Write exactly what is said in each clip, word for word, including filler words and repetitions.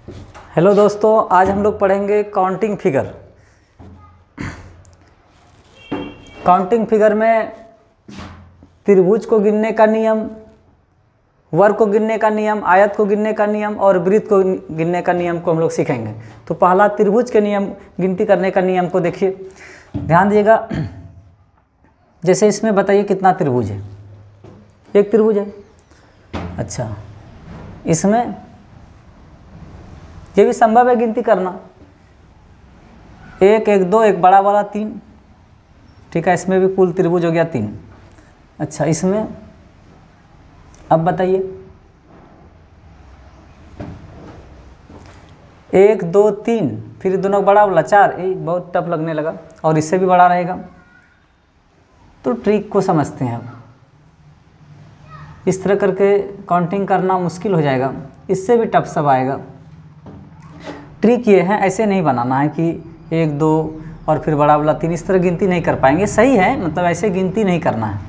Hello दोस्तों, आज हम लोग पढ़ेंगे काउंटिंग फिगर। काउंटिंग फिगर में त्रिभुज को गिनने का नियम, वर्ग को गिनने का नियम, आयत को गिनने का नियम और वृत्त को गिनने का नियम को हम लोग सीखेंगे। तो पहला त्रिभुज के नियम, गिनती करने का नियम को देखिए, ध्यान दीजिएगा। जैसे इसमें बताइए कितना त्रिभुज है? एक त्रिभुज है। अच्छा, इसमें ये भी संभव है गिनती करना, एक एक दो, एक बड़ा वाला तीन, ठीक है। इसमें भी कुल त्रिभुज हो गया तीन। अच्छा, इसमें अब बताइए, एक दो तीन, फिर दोनों बड़ा वाला चार, ये बहुत टफ लगने लगा और इससे भी बड़ा रहेगा। तो ट्रिक को समझते हैं। अब इस तरह करके काउंटिंग करना मुश्किल हो जाएगा, इससे भी टफ सब आएगा। ट्रिक ये है, ऐसे नहीं बनाना है कि एक दो और फिर बड़ा वाला तीन, इस तरह गिनती नहीं कर पाएंगे। सही है, मतलब ऐसे गिनती नहीं करना है।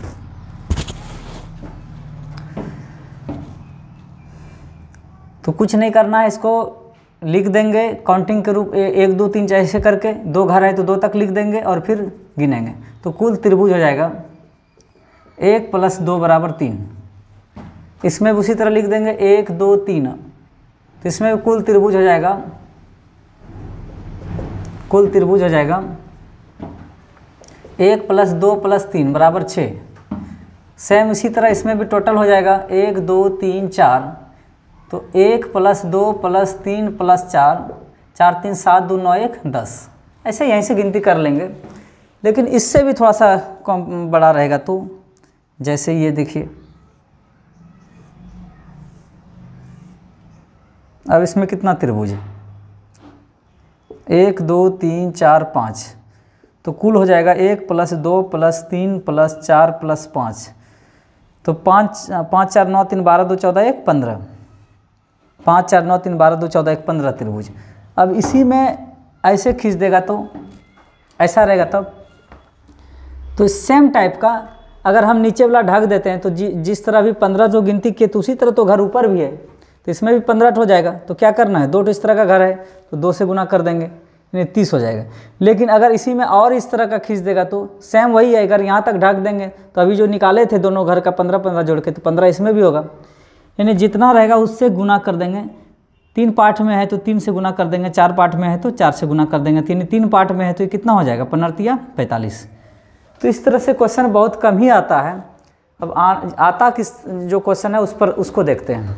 तो कुछ नहीं करना है, इसको लिख देंगे काउंटिंग के रूप, एक दो तीन ऐसे करके, दो घर है तो दो तक लिख देंगे और फिर गिनेंगे। तो कुल त्रिभुज हो जाएगा एक प्लस दो बराबर तीन। इसमें उसी तरह लिख देंगे एक दो तीन, तो इसमें कुल त्रिभुज हो जाएगा, कुल त्रिभुज हो जाएगा एक प्लस दो प्लस तीन बराबर छः। सेम इसी तरह इसमें भी टोटल हो जाएगा एक दो तीन चार, तो एक प्लस दो प्लस तीन प्लस चार, चार तीन सात, दो नौ, एक दस। ऐसे यहीं से गिनती कर लेंगे, लेकिन इससे भी थोड़ा सा कम बड़ा रहेगा। तो जैसे ये देखिए, अब इसमें कितना त्रिभुज है? एक दो तीन चार पाँच, तो कुल हो जाएगा एक प्लस दो प्लस तीन प्लस चार प्लस पाँच, तो पाँच पाँच चार नौ तीन बारह, दो चौदह, एक पंद्रह। पाँच चार नौ तीन बारह, दो चौदह, एक पंद्रह त्रिभुज। अब इसी में ऐसे खींच देगा तो ऐसा रहेगा। तब तो सेम टाइप का अगर हम नीचे वाला ढक देते हैं तो जि, जिस तरह भी पंद्रह जो गिनती किए, तो उसी तरह तो घर ऊपर भी है, तो इसमें भी पंद्रह हो जाएगा। तो क्या करना है, दो तो इस तरह का घर है तो दो से गुना कर देंगे, यानी तीस हो जाएगा। लेकिन अगर इसी में और इस तरह का खींच देगा तो सेम वही है। अगर यहाँ तक ढक देंगे तो अभी जो निकाले थे दोनों घर का पंद्रह पंद्रह जोड़ के, तो पंद्रह इसमें भी होगा, यानी जितना रहेगा उससे गुना कर देंगे। तीन पार्ट में है तो तीन से गुना कर देंगे, चार पार्ट में है तो चार से गुना कर देंगे, तीन तीन पार्ट में है तो ये कितना हो जाएगा, पनरतिया पैंतालीस। तो इस तरह से क्वेश्चन बहुत कम ही आता है। अब आ, आता किस जो क्वेश्चन है उस पर उसको देखते हैं।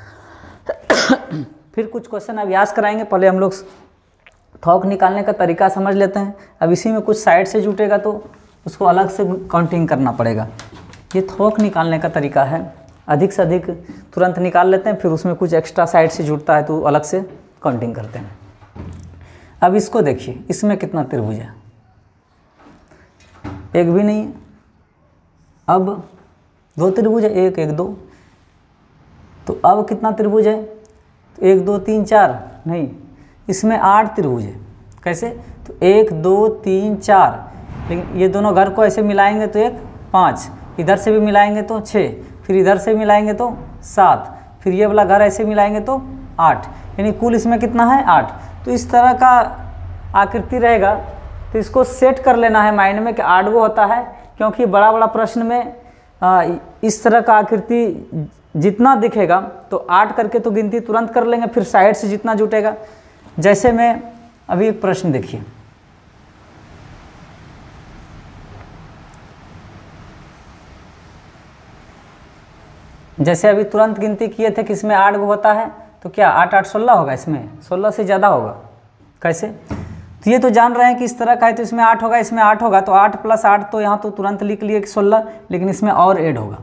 फिर कुछ क्वेश्चन अभ्यास कराएंगे। पहले हम लोग थोक निकालने का तरीका समझ लेते हैं। अब इसी में कुछ साइड से जुटेगा तो उसको अलग से काउंटिंग करना पड़ेगा। ये थोक निकालने का तरीका है, अधिक से अधिक तुरंत निकाल लेते हैं, फिर उसमें कुछ एक्स्ट्रा साइड से जुटता है तो अलग से काउंटिंग करते हैं। अब इसको देखिए, इसमें कितना त्रिभुज है? एक भी नहीं है। अब दो त्रिभुज है, एक एक दो, तो अब कितना त्रिभुज है? तो एक दो तीन चार नहीं, इसमें आठ त्रिभुज है। कैसे? तो एक दो तीन चार, लेकिन ये दोनों घर को ऐसे मिलाएंगे तो एक पाँच, इधर से भी मिलाएंगे तो छः, फिर इधर से मिलाएंगे तो सात, फिर ये वाला घर ऐसे मिलाएंगे तो आठ, यानी कुल इसमें कितना है? आठ। तो इस तरह का आकृति रहेगा, तो इसको सेट कर लेना है माइंड में कि आठ वो होता है, क्योंकि बड़ा बड़ा प्रश्न में आ, इस तरह का आकृति जितना दिखेगा तो आठ करके तो गिनती तुरंत कर लेंगे, फिर साइड से जितना जुटेगा। जैसे में अभी एक प्रश्न देखिए, जैसे अभी तुरंत गिनती किए थे कि इसमें आठ गो होता है, तो क्या आठ आठ सोलह होगा? इसमें सोलह से ज़्यादा होगा। कैसे? तो ये तो जान रहे हैं कि इस तरह का है तो इसमें आठ होगा, इसमें आठ होगा, तो आठ प्लस आठ, तो यहाँ तो तुरंत लिख लिए कि सोलह, लेकिन इसमें और ऐड होगा।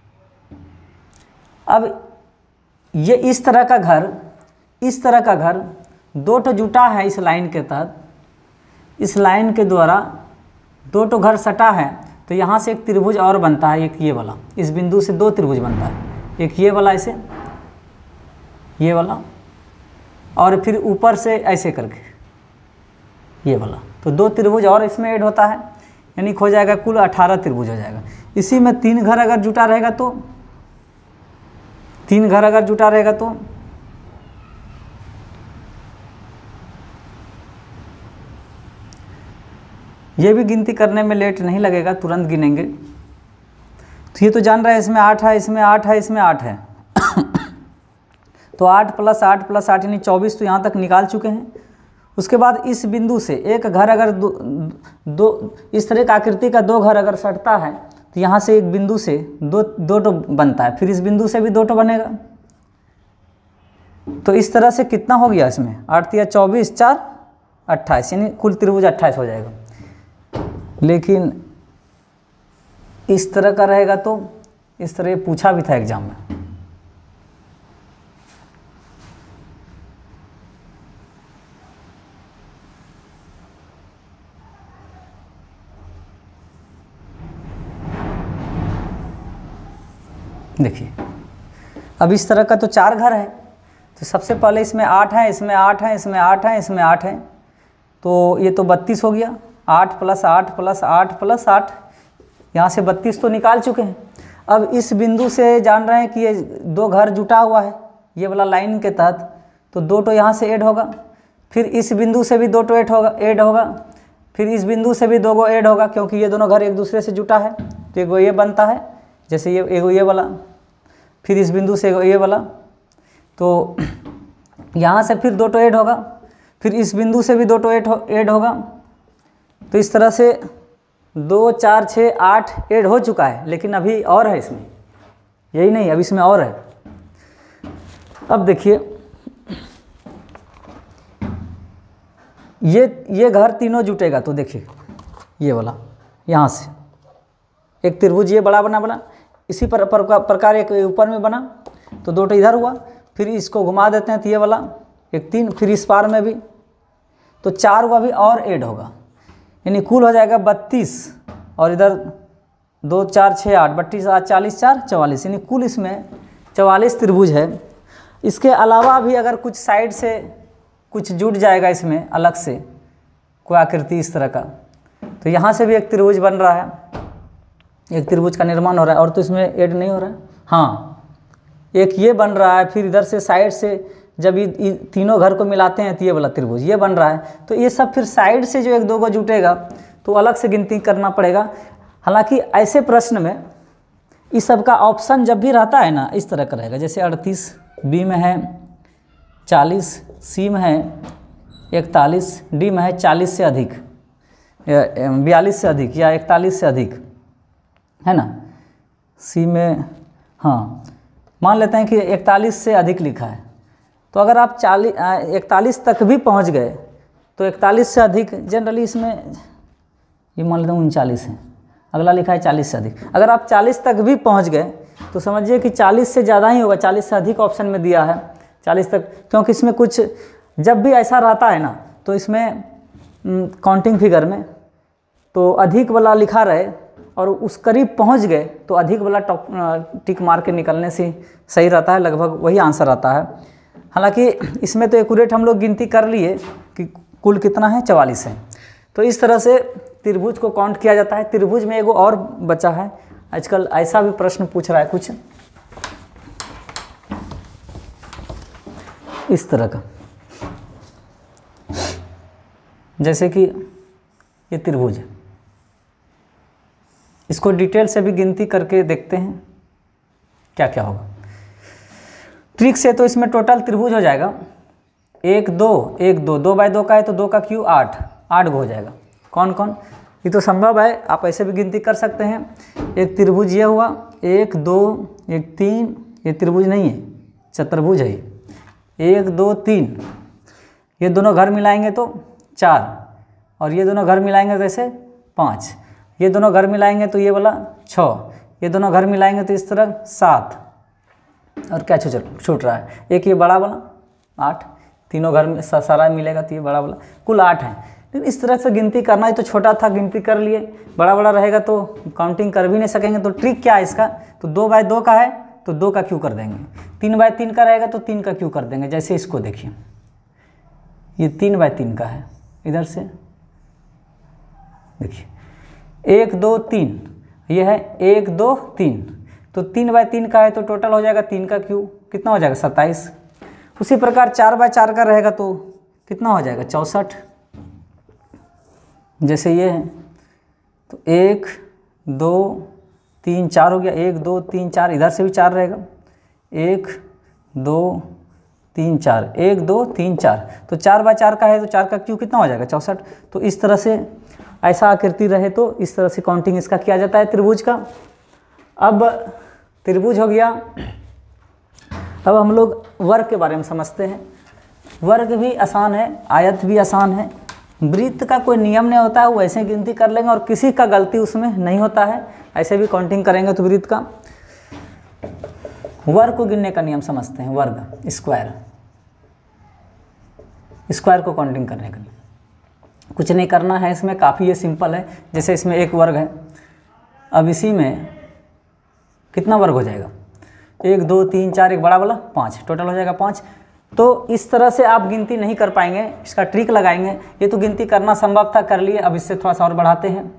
अब ये इस तरह का घर, इस तरह का घर दो तो जुटा है इस लाइन के तहत, इस लाइन के द्वारा दो तो घर सटा है, तो यहाँ से एक त्रिभुज और बनता है, एक ये वाला, इस बिंदु से दो त्रिभुज बनता है, एक ये वाला ऐसे, ये वाला, और फिर ऊपर से ऐसे करके ये वाला, तो दो त्रिभुज और इसमें ऐड होता है, यानी हो जाएगा कुल अठारह त्रिभुज हो जाएगा। इसी में तीन घर अगर जुटा रहेगा तो तीन घर अगर जुटा रहेगा तो ये भी गिनती करने में लेट नहीं लगेगा, तुरंत गिनेंगे। तो ये तो जान रहा है इसमें आठ है, इसमें आठ है, इसमें आठ है तो आठ प्लस आठ प्लस आठ यानी चौबीस, तो यहाँ तक निकाल चुके हैं। उसके बाद इस बिंदु से एक घर अगर दो, दो इस तरह का आकृति का दो घर अगर सटता है तो यहाँ से एक बिंदु से दो दो टो बनता है, फिर इस बिंदु से भी दो टो बनेगा। तो इस तरह से कितना हो गया इसमें, आठ या चौबीस, चार अट्ठाईस, यानी कुल त्रिभुज अट्ठाईस हो जाएगा। लेकिन इस तरह का रहेगा तो इस तरह पूछा भी था एग्जाम में। देखिए अब इस तरह का तो चार घर है, तो सबसे पहले इसमें आठ है, इसमें आठ है, इसमें आठ है, इसमें आठ है, तो ये तो बत्तीस हो गया। आठ प्लस आठ प्लस आठ प्लस आठ, यहाँ से बत्तीस तो निकाल चुके हैं। अब इस बिंदु से जान रहे हैं कि ये दो घर जुटा हुआ है ये वाला लाइन के तहत, तो दो टो यहाँ से ऐड होगा, फिर इस बिंदु से भी दो टो ऐड होगा ऐड होगा फिर इस बिंदु से भी दो गो ऐड होगा, क्योंकि ये दोनों घर एक दूसरे से जुटा है। तो एगो ये बनता है, जैसे ये एगो ये वाला, फिर इस बिंदु से एगो ये वाला, तो यहाँ से फिर दो टो ऐड होगा, फिर इस बिंदु से भी दो टो ऐड हो ऐड होगा। तो इस तरह से दो चार छः आठ ऐड हो चुका है, लेकिन अभी और है इसमें, यही नहीं अब इसमें और है। अब देखिए ये ये घर तीनों जुटेगा, तो देखिए ये वाला यहाँ से एक त्रिभुज ये बड़ा बना बना इसी पर, पर, प्रकार एक ऊपर में बना, तो दो टो इधर हुआ, फिर इसको घुमा देते हैं तो ये वाला एक तीन, फिर इस पार में भी तो चार हुआ भी और ऐड होगा, यानी कुल हो जाएगा बत्तीस, और इधर दो चार छः आठ, बत्तीस आठ चालीस, चार चवालीस, यानी कुल इसमें चवालीस त्रिभुज है। इसके अलावा भी अगर कुछ साइड से कुछ जुट जाएगा इसमें अलग से कोई आकृति इस तरह का, तो यहाँ से भी एक त्रिभुज बन रहा है, एक त्रिभुज का निर्माण हो रहा है, और तो इसमें ऐड नहीं हो रहा है। हाँ एक ये बन रहा है, फिर इधर से साइड से जब ये तीनों घर को मिलाते हैं तो ये वाला त्रिभुज ये बन रहा है। तो ये सब फिर साइड से जो एक दो को जुटेगा तो अलग से गिनती करना पड़ेगा। हालांकि ऐसे प्रश्न में इस सब का ऑप्शन जब भी रहता है ना इस तरह का रहेगा, जैसे अड़तीस बी में है, चालीस सी में है, इकतालीस डी में है, चालीस से अधिक, बयालीस से अधिक या इकतालीस से अधिक, है ना। सी में हाँ मान लेते हैं कि इकतालीस से अधिक लिखा है, तो अगर आप चालीस इकतालीस तक भी पहुंच गए तो इकतालीस से अधिक, जनरली इसमें ये मान लेते हैं उनचालीस है, अगला लिखा है चालीस से अधिक, अगर आप चालीस तक भी पहुंच गए तो समझिए कि चालीस से ज़्यादा ही होगा, चालीस से अधिक ऑप्शन में दिया है चालीस तक, क्योंकि इसमें कुछ जब भी ऐसा रहता है ना तो इसमें काउंटिंग फिगर में तो अधिक वाला लिखा रहे और उस करीब पहुंच गए तो अधिक वाला टिक मार के निकलने से सही रहता है, लगभग वही आंसर आता है। हालांकि इसमें तो एक्यूरेट हम लोग गिनती कर लिए कि कुल कितना है, चवालीस है। तो इस तरह से त्रिभुज को काउंट किया जाता है। त्रिभुज में एगो और बचा है, आजकल ऐसा भी प्रश्न पूछ रहा है कुछ इस तरह का, जैसे कि ये त्रिभुज है, इसको डिटेल से भी गिनती करके देखते हैं क्या क्या होगा ट्रिक से। तो इसमें टोटल त्रिभुज हो जाएगा एक दो एक दो, दो बाय दो का है तो दो का क्यू आठ, आठ गो हो जाएगा। कौन कौन, ये तो संभव है, आप ऐसे भी गिनती कर सकते हैं। एक त्रिभुज ये हुआ, एक दो एक तीन, ये त्रिभुज नहीं है चतुर्भुज है, एक दो तीन, ये दोनों घर मिलाएंगे तो चार, और ये दोनों घर मिलाएंगे तो ऐसे पाँच, ये दोनों घर मिलाएंगे तो ये वाला छः, ये दोनों घर मिलाएंगे तो इस तरह सात, और क्या छूट छूट रहा है, एक ये बड़ा वाला आठ, तीनों घर में सारा मिलेगा तो ये बड़ा वाला, कुल आठ है। लेकिन इस तरह से गिनती करना है, तो छोटा था गिनती कर लिए, बड़ा बड़ा रहेगा तो काउंटिंग कर भी नहीं सकेंगे। तो ट्रिक क्या है इसका, तो दो बाय दो का है तो दो का क्यू कर देंगे, तीन बाय तीन का रहेगा तो तीन का क्यू कर देंगे। जैसे इसको देखिए, ये तीन बाय तीन का है, इधर से देखिए एक दो तीन, ये है एक दो तीन, तो तीन बाय तीन का है तो टोटल हो जाएगा तीन का क्यू, कितना हो जाएगा सत्ताईस। उसी प्रकार चार बाय चार का रहेगा तो कितना हो जाएगा चौंसठ। जैसे ये है तो एक दो तीन चार हो गया, एक दो तीन चार, इधर से भी चार रहेगा, एक दो तीन चार, एक दो तीन चार, तो चार बाय चार का है तो चार का क्यूब कितना हो जाएगा चौंसठ। तो इस तरह से ऐसा आकृति रहे तो इस तरह से काउंटिंग इसका किया जाता है त्रिभुज का। अब त्रिभुज हो गया, अब हम लोग वर्ग के बारे में समझते हैं। वर्ग भी आसान है, आयत भी आसान है, वृत्त का कोई नियम नहीं होता है, वैसे गिनती कर लेंगे और किसी का गलती उसमें नहीं होता है, ऐसे भी काउंटिंग करेंगे तो वृत्त का। वर्ग को गिनने का नियम समझते हैं, वर्ग स्क्वायर, स्क्वायर को काउंटिंग करने का नियम कुछ नहीं करना है इसमें, काफ़ी ये सिंपल है। जैसे इसमें एक वर्ग है, अब इसी में कितना वर्ग हो जाएगा, एक दो तीन चार, एक बड़ा वाला पाँच, टोटल हो जाएगा पाँच। तो इस तरह से आप गिनती नहीं कर पाएंगे, इसका ट्रिक लगाएंगे। ये तो गिनती करना संभव था, कर लिए, अब इससे थोड़ा सा और बढ़ाते हैं।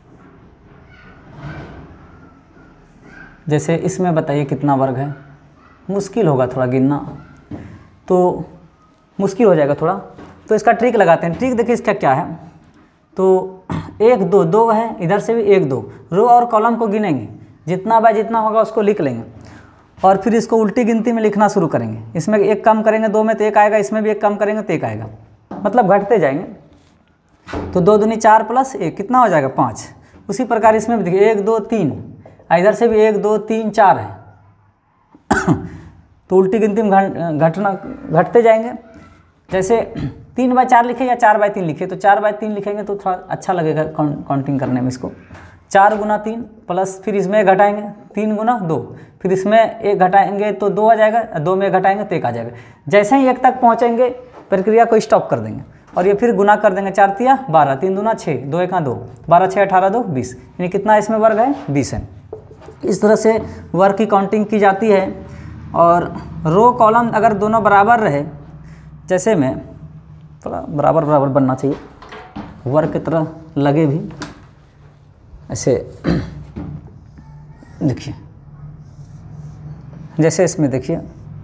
जैसे इसमें बताइए कितना वर्ग है, मुश्किल होगा थोड़ा गिनना, तो मुश्किल हो जाएगा थोड़ा, तो इसका ट्रिक लगाते हैं। ट्रिक देखिए इसका क्या है, तो एक दो दो है, इधर से भी एक दो, रो और कॉलम को गिनेंगे, जितना बाय जितना होगा उसको लिख लेंगे और फिर इसको उल्टी गिनती में लिखना शुरू करेंगे। इसमें एक कम करेंगे दो में तो एक आएगा, इसमें भी एक कम करेंगे तो एक आएगा, मतलब घटते जाएंगे। तो दो दूनी चार प्लस एक कितना हो जाएगा पाँच। उसी प्रकार इसमें भी देखिए एक दो तीन, इधर से भी एक दो तीन चार है तो उल्टी गिनती में घटना घटते जाएंगे। जैसे तीन बाय चार लिखे या चार बाय तीन लिखे, तो चार बाय तीन लिखेंगे तो थोड़ा अच्छा लगेगा काउंटिंग करने में। इसको चार गुना तीन प्लस फिर इसमें एक घटाएंगे, तीन गुना दो, फिर इसमें एक घटाएंगे तो दो आ जाएगा, दो में घटाएंगे तो एक आ जाएगा। जैसे ही एक तक पहुँचेंगे प्रक्रिया को स्टॉप कर देंगे और ये फिर गुना कर देंगे, चार तिया बारह, तीन दूना छः, दो एक दो, बारह छः अठारह, दो बीस, यानी कितना इसमें वर्ग है बीस है। इस तरह से वर्ग की काउंटिंग की जाती है। और रो कॉलम अगर दोनों बराबर रहे, जैसे में थोड़ा बराबर बराबर बनना चाहिए, वर्ग की तरह लगे भी, ऐसे देखिए, जैसे इसमें देखिए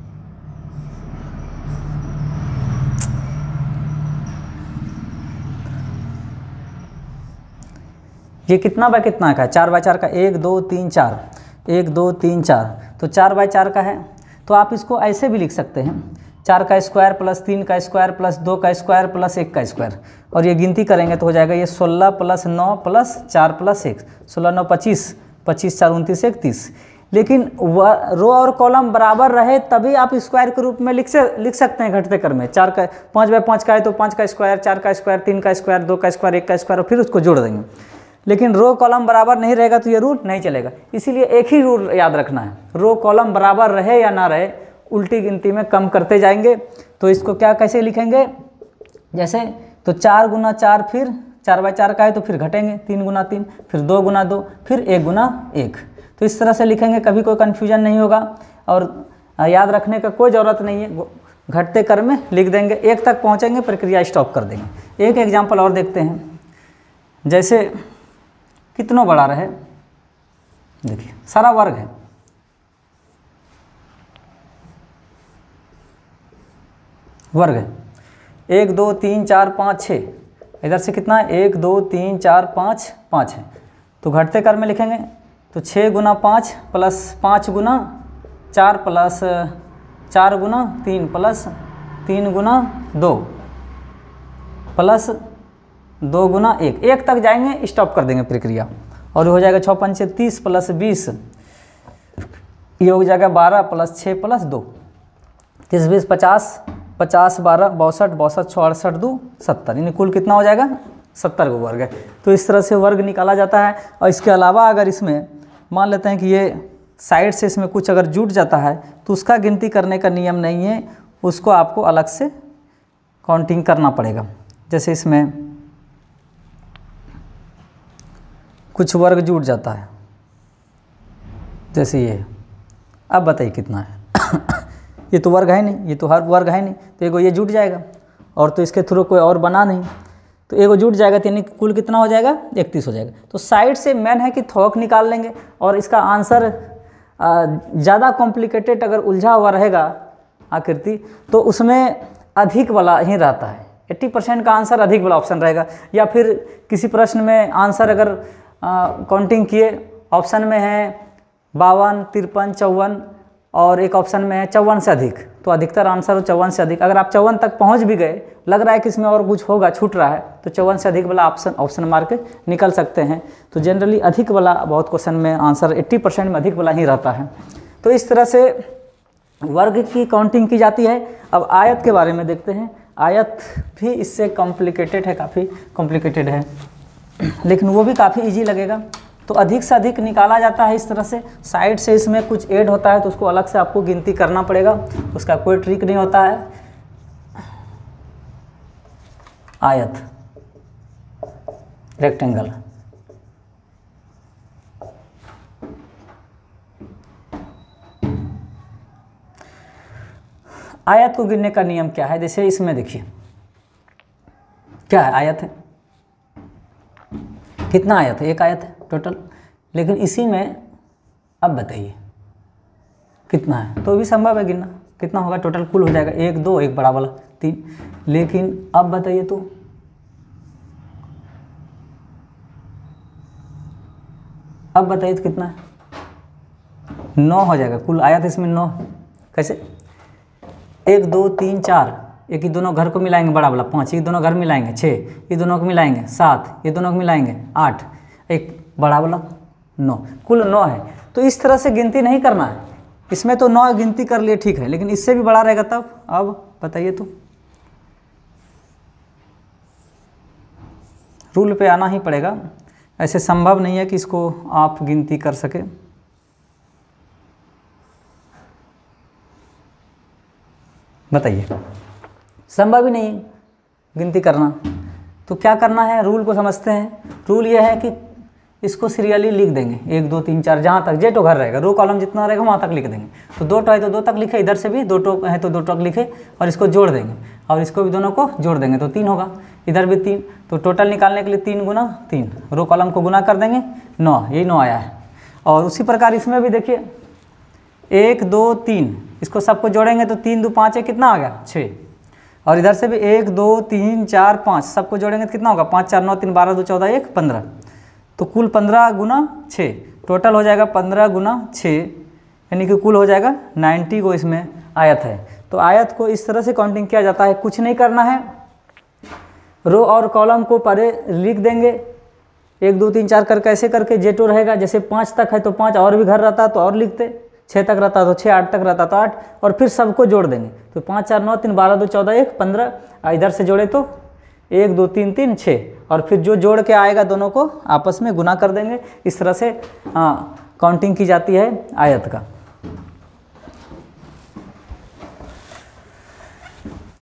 ये कितना बाय कितना का है, चार बाय चार का, एक दो तीन चार, एक दो तीन चार, तो चार बाय चार का है। तो आप इसको ऐसे भी लिख सकते हैं, चार का स्क्वायर प्लस तीन का स्क्वायर प्लस दो का स्क्वायर प्लस एक का स्क्वायर, और ये गिनती करेंगे तो हो जाएगा ये सोलह प्लस नौ प्लस चार प्लस एक, सोलह नौ पच्चीस, पच्चीस चार उनतीस, एक तीस। लेकिन रो और कॉलम बराबर रहे तभी आप स्क्वायर के रूप में लिख से लिख सकते हैं घटते क्रम में। चार का पाँच बाय पाँच का है तो पाँच का स्क्वायर, चार का स्क्वायर, तीन का स्क्वायर, दो का स्क्वायर, एक का स्क्वायर, और फिर उसको जोड़ देंगे। लेकिन रो कॉलम बराबर नहीं रहेगा तो ये रूल नहीं चलेगा। इसीलिए एक ही रूल याद रखना है, रो कॉलम बराबर रहे या ना रहे, उल्टी गिनती में कम करते जाएंगे। तो इसको क्या कैसे लिखेंगे, जैसे तो चार गुना चार, फिर चार बाय चार का है तो फिर घटेंगे, तीन गुना तीन, फिर दो गुना दो, फिर एक गुना एक। तो इस तरह से लिखेंगे, कभी कोई कन्फ्यूजन नहीं होगा और याद रखने का कोई ज़रूरत नहीं है, घटते क्रम में लिख देंगे, एक तक पहुँचेंगे प्रक्रिया स्टॉप कर देंगे। एक एग्जाम्पल और देखते हैं, जैसे कितना बड़ा रहे, देखिए सारा वर्ग है, वर्ग है, एक दो तीन चार पाँच छः, इधर से कितना है, एक दो तीन चार पाँच, पाँच है। तो घटते क्रम में लिखेंगे तो छः गुना पाँच प्लस पाँच गुना चार प्लस चार गुना तीन प्लस तीन गुना दो प्लस दो गुना एक, एक तक जाएंगे, स्टॉप कर देंगे प्रक्रिया, और हो जाएगा छः पंचे तीस प्लस बीस, ये हो जाएगा बारह प्लस छः प्लस दो, तीस बीस पचास, पचास बारह बासठ, बासठ छः अड़सठ, दो सत्तर, यानी कुल कितना हो जाएगा सत्तर को वर्ग है। तो इस तरह से वर्ग निकाला जाता है। और इसके अलावा अगर इसमें मान लेते हैं कि ये साइड से इसमें कुछ अगर जुट जाता है तो उसका गिनती करने का नियम नहीं है, उसको आपको अलग से काउंटिंग करना पड़ेगा। जैसे इसमें कुछ वर्ग जुट जाता है, जैसे ये, अब बताइए कितना है ये तो वर्ग है नहीं, ये तो हर वर्ग है नहीं, तो एगो ये जुट जाएगा, और तो इसके थ्रू कोई और बना नहीं, तो एगो जुट जाएगा, तो यानी कुल कितना हो जाएगा इकतीस हो जाएगा। तो साइड से मेन है कि थोक निकाल लेंगे, और इसका आंसर ज़्यादा कॉम्प्लिकेटेड अगर उलझा हुआ रहेगा आकृति तो उसमें अधिक वाला ही रहता है, अस्सी परसेंट का आंसर अधिक वाला ऑप्शन रहेगा। या फिर किसी प्रश्न में आंसर अगर काउंटिंग किए, ऑप्शन में है बावन, तिरपन, चौवन और एक ऑप्शन में है चौवन से अधिक, तो अधिकतर आंसर हो चौवन से अधिक। अगर आप चौवन तक पहुंच भी गए, लग रहा है कि इसमें और कुछ होगा, छूट रहा है, तो चौवन से अधिक वाला ऑप्शन ऑप्शन मार के निकल सकते हैं। तो जनरली अधिक वाला बहुत क्वेश्चन में आंसर अस्सी परसेंट में अधिक वाला ही रहता है। तो इस तरह से वर्ग की काउंटिंग की जाती है। अब आयत के बारे में देखते हैं। आयत भी इससे कॉम्प्लिकेटेड है, काफ़ी कॉम्प्लिकेटेड है, लेकिन वो भी काफ़ी इजी लगेगा। तो अधिक से अधिक निकाला जाता है इस तरह से, साइड से इसमें कुछ ऐड होता है तो उसको अलग से आपको गिनती करना पड़ेगा, उसका कोई ट्रिक नहीं होता है। आयत, रेक्टेंगल, आयत को गिनने का नियम क्या है? जैसे इसमें देखिए क्या है, आयत है, कितना आयत है? एक आयत है टोटल। लेकिन इसी में अब बताइए कितना है, तो भी संभव है गिनना, कितना होगा टोटल, कुल हो जाएगा एक, दो, एक बड़ा वाला तीन। लेकिन अब बताइए तो अब बताइए तो कितना है? नौ हो जाएगा कुल आयत, इसमें नौ। कैसे? एक, दो, तीन, चार, एक ही दोनों घर को मिलाएंगे बड़ा वाला पाँच, ये दोनों घर मिलाएंगे छः, ये दोनों को मिलाएंगे सात, ये दोनों को मिलाएंगे आठ, एक बड़ा वाला नौ, कुल नौ है। तो इस तरह से गिनती नहीं करना है, इसमें तो नौ गिनती कर लिए ठीक है, लेकिन इससे भी बड़ा रहेगा तब। अब बताइए तो, रूल पे आना ही पड़ेगा, ऐसे संभव नहीं है कि इसको आप गिनती कर सके। बताइए, संभव ही नहीं गिनती करना। तो क्या करना है, रूल को समझते हैं। रूल ये है कि इसको सीरियली लिख देंगे, एक, दो, तीन, चार, जहाँ तक जे टो घर रहेगा, रो कॉलम जितना रहेगा वहाँ तक लिख देंगे। तो दो टो है तो दो तक लिखे, इधर से भी दो टो है तो दो तक लिखे, और इसको जोड़ देंगे, और इसको भी दोनों को जोड़ देंगे तो तीन होगा, इधर भी तीन। तो टोटल निकालने के लिए तीन गुना तीन, रो कॉलम को गुना कर देंगे, नौ, यही नौ आया है। और उसी प्रकार इसमें भी देखिए, एक, दो, तीन, इसको सबको जोड़ेंगे तो तीन दो पाँच है, कितना आ गया? छः। और इधर से भी एक, दो, तीन, चार, पाँच, सबको जोड़ेंगे तो कितना होगा? पाँच, चार, नौ, तीन, बारह, दो, चौदह, एक, पंद्रह। तो कुल पंद्रह गुना छः, टोटल हो जाएगा पंद्रह गुना छः, यानी कि कुल हो जाएगा नब्बे को इसमें आयत है। तो आयत को इस तरह से काउंटिंग किया जाता है। कुछ नहीं करना है, रो और कॉलम को परे लिख देंगे, एक, दो, तीन, चार करके ऐसे करके जेटो रहेगा। जैसे पाँच तक है तो पाँच, और भी घर रहता तो और लिखते, छः तक रहता तो छः, आठ तक रहता तो आठ, और फिर सबको जोड़ देंगे। तो पाँच, चार, नौ, तीन, बारह, दो, चौदह, एक, पंद्रह। इधर से जोड़े तो एक, दो, तीन, तीन, छः, और फिर जो जोड़ के आएगा दोनों को आपस में गुना कर देंगे। इस तरह से हाँ काउंटिंग की जाती है आयत का।